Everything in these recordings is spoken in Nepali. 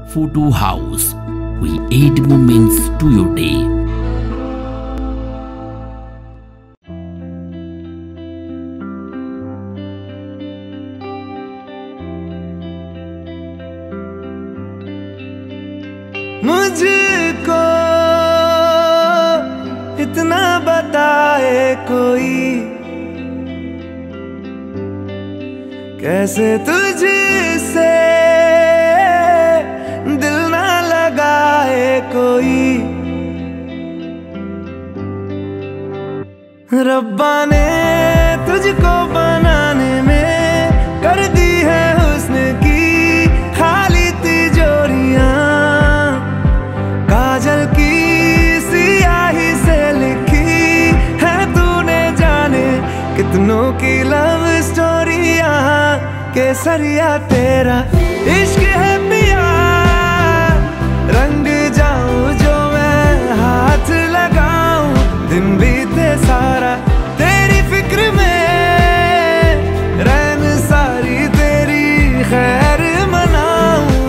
Photo House. We add moments to your day. मुझको इतना बताए कोई, कैसे तुझसे दिल ना लगाए कोई। रब्बा ने तुझको बनाने में कर दी है हुस्न की खाली तिजोरियां, काजल की सियाही से लिखी है तूने जाने कितनों की लव स्टोरियां। केसरिया तेरा इश्क है पिया, रंग जाऊं जो मैं हाथ लगाऊं, दिन बीते सारा तेरी फिक्र में, रैन सारी तेरी खैर मनाऊं।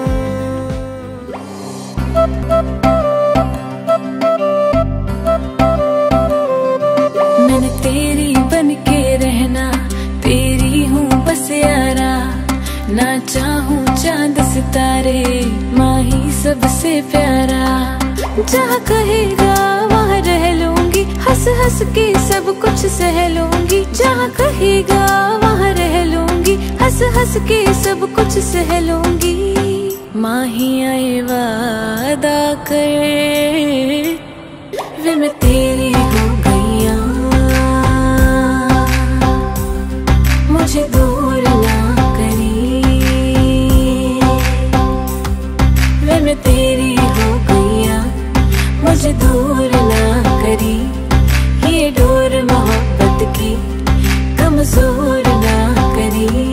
मैंने तेरी बन के रहना, तेरी हूँ बस यारा, ना चाहूँ चांद सितारे, माँ ही सबसे प्यारा। जहाँ कहेगा वहाँ रह लूंगी, हंस हंस के सब कुछ सह लूंगी। जहाँ कहेगा वहाँ रह लूंगी, हंस हंस के सब कुछ सह लूंगी। माँ ही आए वादा करे, वे मैं तेरी हो गईया, मुझे दूर ना करी। वे मैं तेरी हो गईया, मुझे दूर ना करी। ये डोर मोहब्बत की कमजोर ना करी।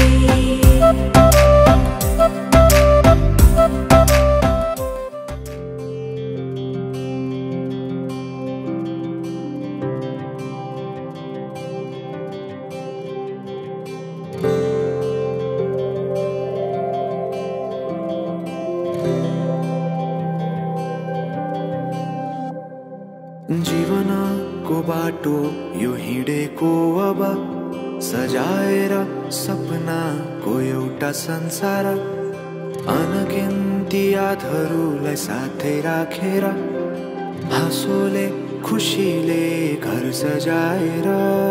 जीवनको बाटो यो हिँडेको अब, सजाएर सपनाको एउटा संसार। अनगिन्ती यादहरूलाई साथै राखेर, हाँसोले खुसीले घर सजाएर।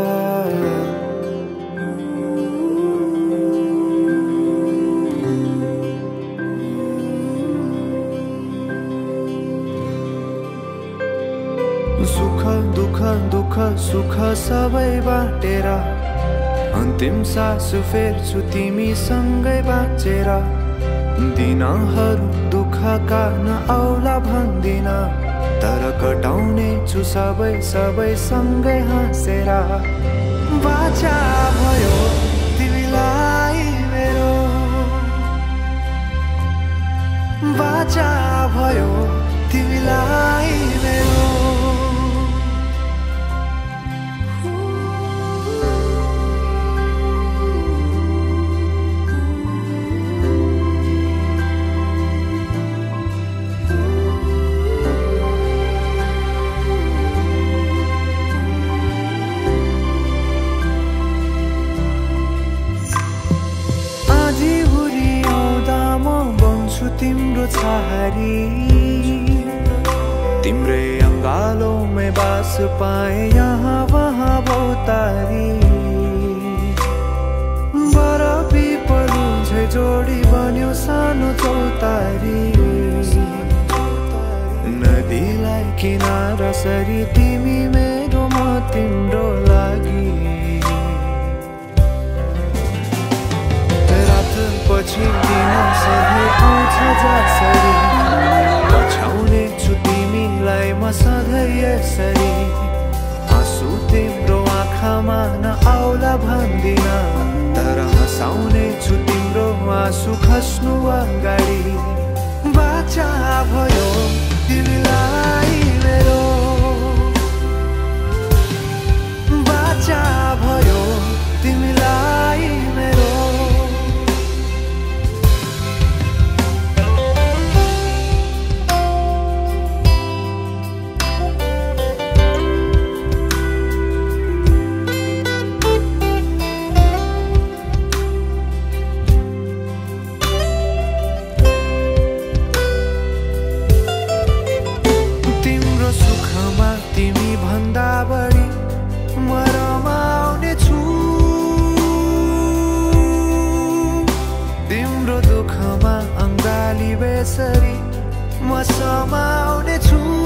सुख दुख दुख सुख सबै बाटेर, अन्तिम सास फेर्छु तिमीसँगै बाँचेर। दिनहरू दुःखका नआउला भन्दिन, तर कटाउने छु सबै सबै सँगै हाँसेर। बाचा भयो तिमीलाई मेरो, बाचा भयो तिमीलाई मेरो। तिम्रो छहारी, तिम्रै अङ्गालोमै बास पाए यहाँ वहाँ बहुतारी। बरफी पलु झै जोडी बन्यो सानो चौतारी, नदीलाई किनारा सरी तिमी मेरो म तिम्रो लागि। पछि दिन सधैँ आउँछ जसरी, पछाउने छु तिमीलाई म सधैँ यसरी। आँसु तिम्रो आँखामा नआउला भन्दिन, तर हँसाउने छु तिम्रो आँसु खस्नु अगाडि। बाचा भयो तिमीलाई मेरो, बाचा भयो तिमीलाई मेरो। तिमी भन्दा बढी म रमाउने छु तिम्रो दुःखमा अङ्गाली बेसरी म समाउने छु